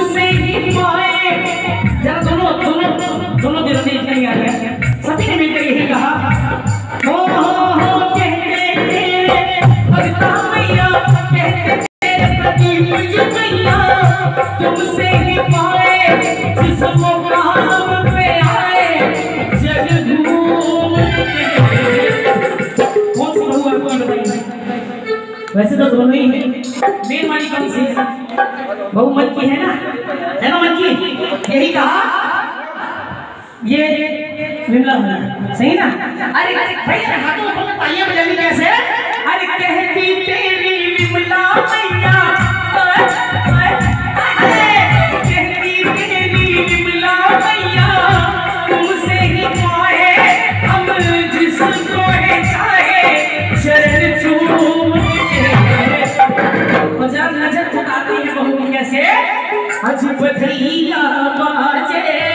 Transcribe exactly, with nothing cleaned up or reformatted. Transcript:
तुमसे ही पाए। जरा दोनों दोनों दोनों दिलों ने इतना ही आ गया, सभी ने मिलकर यही कहा, हो हो हो कहते तेरे भगता मैया, कहते तेरे प्रति मुझे मैया, तुमसे ही पाए जिस मुकाम पे आए जग घूम के। कौन सी बहू आपको बताइए? वैसे तो दोनों ही है, मेन वाली कौन सी है? बहू मन की है ना, है ना मन की? यही कहा ये विमला सही ना? अरे भाई हाथों में तालियां बजानी कैसे? अरे कहती तेरी विमला मैया, कहती तेरी विमला मैया, तुमसे ही पाए हम जिसको है चाहे शरण चूम के। नजर नजर उतारती है बहू कैसे? अजब भैया बाजे